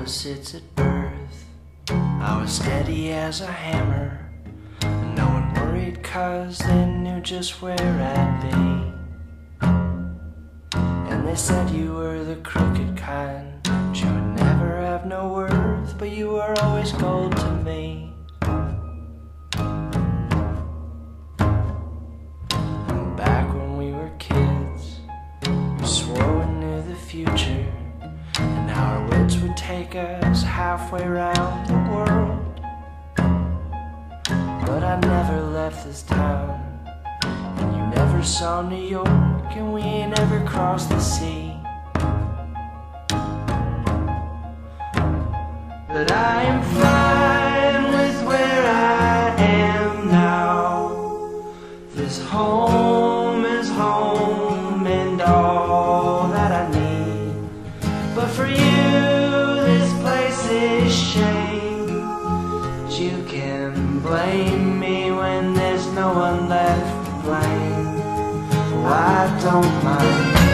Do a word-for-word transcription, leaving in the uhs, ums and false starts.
opposites at birth. I was steady as a hammer, and no one worried 'cause they knew just where I'd be. And they said you were the crooked kind, but you would never have no worth, but you were always gold to me. And back when we were kids, we swore we knew the future, and our words would take us halfway around the world. But I never left this town, and you never saw New York, and we ain't ever crossed the sea. But I am fine with where I am now. This home is home and all that I need. But for you, this place is shame. You can blame me when there's no one left to blame. Oh, I don't mind.